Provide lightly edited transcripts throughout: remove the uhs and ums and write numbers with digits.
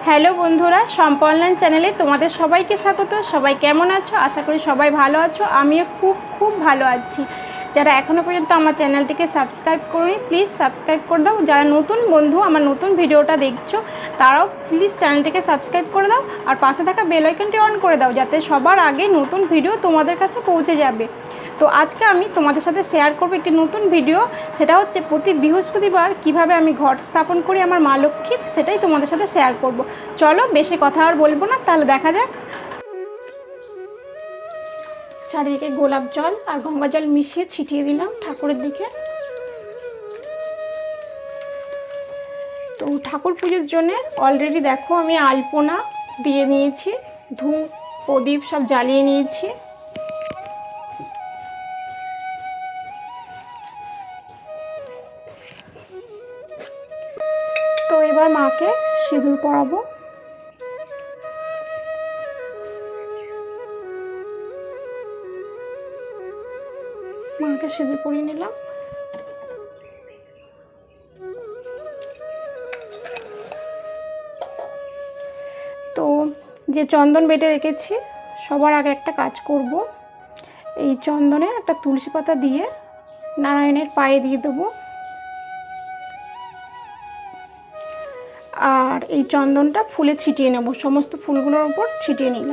Hello বন্ধুরা, সম্পা online চ্যানেলে তোমাদের সবাইকে স্বাগত। সবাই কেমন আছো? আশা করি সবাই ভালো আছো। আমিও খুব ভালো আছি। যারা এখনও পর্যন্ত আমার চ্যানেলটিকে সাবস্ক্রাইব করোনি, প্লিজ সাবস্ক্রাইব করে দাও। যারা নতুন বন্ধু আমার নতুন ভিডিওটা দেখছো, তারাও প্লিজ চ্যানেলটিকে সাবস্ক্রাইব করে দাও আর পাশে থাকা বেল আইকনটি অন করে দাও, যাতে সবার আগে নতুন ভিডিও তোমাদের কাছে পৌঁছে যাবে। তো আজকে আমি তোমাদের সাথে শেয়ার করব একটি নতুন ভিডিও। সেটা হচ্ছে প্রতি বৃহস্পতিবার কিভাবে আমি ঘট স্থাপন করি আমার মা লক্ষ্মীর, সেটাই তোমাদের সাথে শেয়ার করব। চলো, বেশি কথা আর বলবো না, তাহলে দেখা যাক। চারিদিকে গোলাপ জল আর গঙ্গা জল মিশিয়ে ছিটিয়ে দিলাম ঠাকুরের দিকে। তো ঠাকুর পুজোর জন্য অলরেডি দেখো আমি আলপনা দিয়ে নিয়েছি, ধূপ প্রদীপ সব জ্বালিয়ে নিয়েছি। তো এবার মাকে সিঁদুর পরাবো। মাকে সিঁদুর পরিয়ে নিলাম। তো যে চন্দন বেটে রেখেছি, সবার আগে একটা কাজ করব। এই চন্দনে একটা তুলসী পাতা দিয়ে নারায়ণের পায়ে দিয়ে দেবো। আর এই চন্দনটা ফুলে ছিটিয়ে নেব, সমস্ত ফুলগুলোর উপর ছিটিয়ে নিলাম।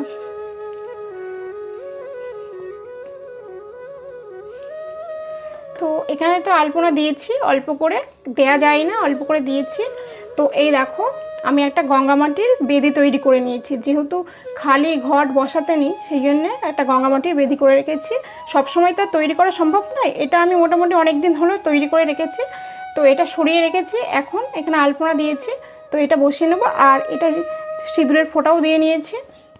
তো এখানে তো আলপনা দিয়েছি, অল্প করে দেয়া যায় না, অল্প করে দিয়েছি। তো এই দেখো আমি একটা গঙ্গা মাটির বেদি তৈরি করে নিয়েছি। যেহেতু খালি ঘট বসাতে নেই, সেই জন্যে একটা গঙ্গা মাটির বেদি করে রেখেছি। সবসময় তো তৈরি করা সম্ভব নয়, এটা আমি মোটামুটি অনেক দিন হলো তৈরি করে রেখেছি। তো এটা সরিয়ে রেখেছি, এখন এখানে আলপনা দিয়েছি। তো এটা বসিয়ে নেবো। আর এটা সিঁদুরের ফোঁটাও দিয়ে নিয়েছি।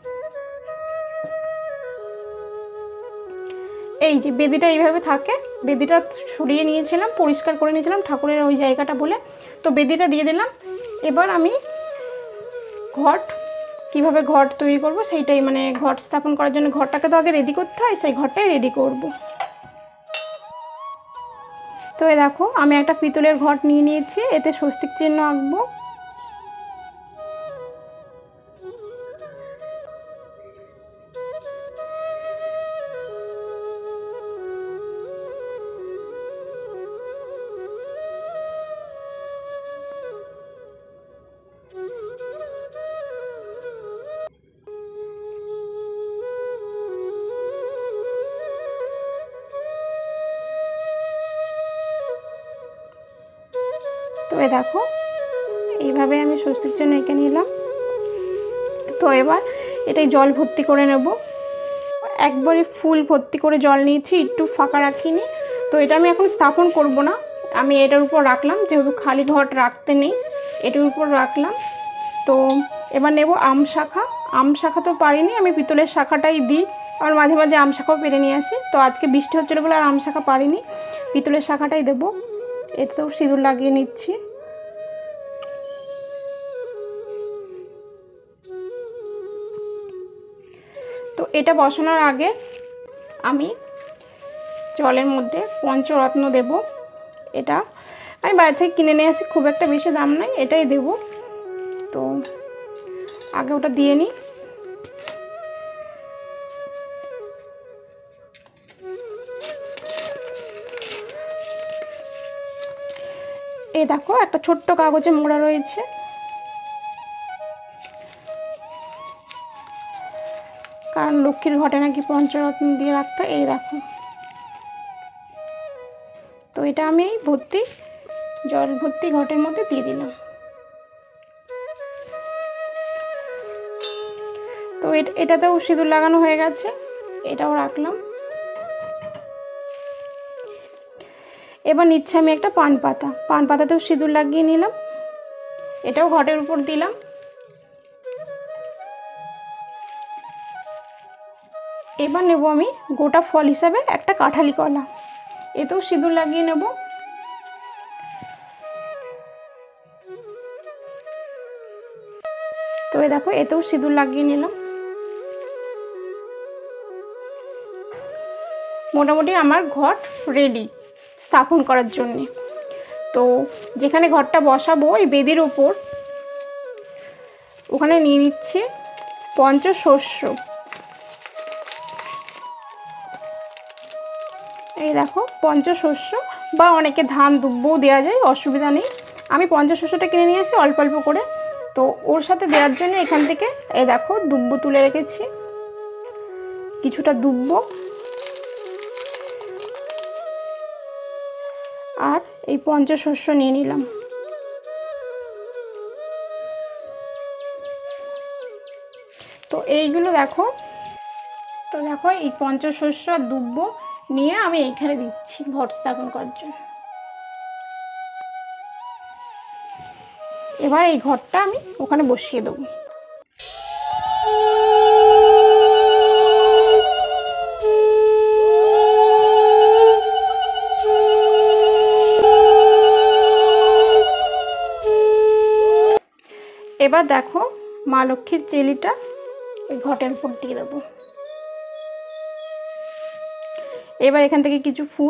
এই যে বেদিটা এইভাবে থাকে, বেদিটা সরিয়ে নিয়েছিলাম, পরিষ্কার করে নিয়েছিলাম ঠাকুরের ওই জায়গাটা বলে। তো বেদিটা দিয়ে দিলাম। এবার আমি ঘট কিভাবে ঘট তৈরি করব সেইটাই, মানে ঘট স্থাপন করার জন্য ঘরটাকে তো আগে রেডি করতে হয়, সেই ঘরটাই রেডি করব। তো এই দেখো আমি একটা পিতলের ঘট নিয়ে নিয়েছি, এতে স্বস্তিক চিহ্ন আঁকবো। তো এই দেখো এইভাবে আমি স্বস্তিক জন্য এঁকে নিলাম। তো এবার এটাই জল ভর্তি করে নেব। একবারে ফুল ভর্তি করে জল নিয়েছি, একটু ফাঁকা রাখিনি। তো এটা আমি এখন স্থাপন করব না, আমি এটার উপর রাখলাম, যেহেতু খালি ঘট রাখতে নেই, এটার উপর রাখলাম। তো এবার নেব আম শাখা। আম শাখা তো পারিনি, আমি পিতলের শাখাটাই দিই, আর মাঝে মাঝে আম শাখাও পেরে নিয়ে আসি। তো আজকে বৃষ্টি হচ্ছিলো বলে আর আম শাখা পারিনি, পিতলের শাখাটাই দেবো। এতেও সিঁদুর লাগিয়ে নিচ্ছি। তো এটা বসানোর আগে আমি জলের মধ্যে পঞ্চরত্ন দেব। এটা আমি বাইরে থেকে কিনে নিয়ে আসি, খুব একটা বেশি দাম নয়, এটাই দেব। তো আগে ওটা দিয়ে নিই। এই দেখো একটা ছোট্ট কাগজে মোড়া রয়েছে। কারণ লক্ষ্মীর ঘটে নাকি পঞ্চরত্ন দিয়ে রাখতে। এই দেখো, তো এটা আমি এই ভর্তি জল ভর্তি ঘটের মধ্যে দিয়ে দিলাম। তো এটাতেও সিঁদুর লাগানো হয়ে গেছে, এটাও রাখলাম। এবার নিচ্ছে আমি একটা পান পাতা, পান পাতাতেও সিঁদুর লাগিয়ে নিলাম, এটাও ঘটের উপর দিলাম। এবার নেব আমি গোটা ফল হিসাবে একটা কাঁঠালি কলা, এতেও সিঁদুর লাগিয়ে নেব। তো এই দেখো এতেও সিঁদুর লাগিয়ে নিলাম। মোটামুটি আমার ঘট রেডি স্থাপন করার জন্যে। তো যেখানে ঘরটা বসাবো এই বেদির ওখানে নিয়ে নিচ্ছি পঞ্চশস্য। এই দেখো পঞ্চশস্য, বা অনেকে ধান দুব্বও দেওয়া যায়, অসুবিধা নেই। আমি পঞ্চশস্যটা কিনে নিয়ে আসি অল্প অল্প করে। তো ওর সাথে দেওয়ার জন্য এখান থেকে এই দেখো দুব্বো তুলে রেখেছি, কিছুটা দুব্বো আর এই পঞ্চশস্য নিয়ে নিলাম। তো এইগুলো দেখো, তো দেখো এই পঞ্চশস্য আর দুব্বো নিয়ে আমি এইখানে দিচ্ছি ঘট স্থাপন করার জন্য। এবার এই ঘরটা আমি ওখানে বসিয়ে দেবো। এবার দেখো মা লক্ষ্মীর চেলিটা এই ঘটের উপর দিয়ে দেবো। এবার এখান থেকে কিছু ফুল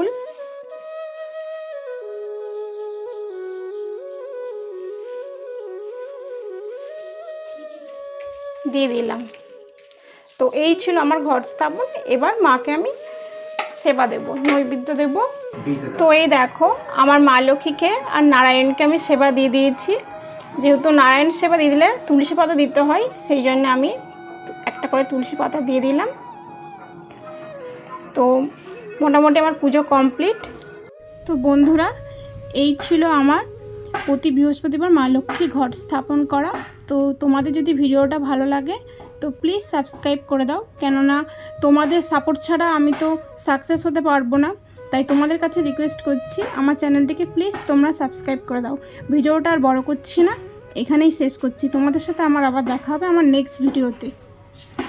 দিয়ে দিলাম। তো এই ছিল আমার ঘট স্থাপন। এবার মাকে আমি সেবা দেব, নৈবেদ্য দেব। তো এই দেখো আমার মা লক্ষ্মীকে আর নারায়ণকে আমি সেবা দিয়ে দিয়েছি। যেহেতু নারায়ণ সেবা দিয়ে দিলে তুলসী পাতা দিতে হয়, সেই জন্য আমি একটা করে তুলসী পাতা দিয়ে দিলাম। তো মোটামুটি আমার পুজো কমপ্লিট। তো বন্ধুরা, এই ছিল আমার প্রতি বৃহস্পতিবার মা লক্ষ্মীর ঘট স্থাপন করা। তো তোমাদের যদি ভিডিওটা ভালো লাগে তো প্লিজ সাবস্ক্রাইব করে দাও, কেননা তোমাদের সাপোর্ট ছাড়া আমি তো সাকসেস হতে পারবো না। তাই তোমাদের কাছে রিকোয়েস্ট করছি আমার চ্যানেলটিকে প্লিজ তোমরা সাবস্ক্রাইব করে দাও। ভিডিওটা আর বড় করছি না, এখানেই শেষ করছি। তোমাদের সাথে আমার আবার দেখা হবে আমার নেক্সট ভিডিওতে।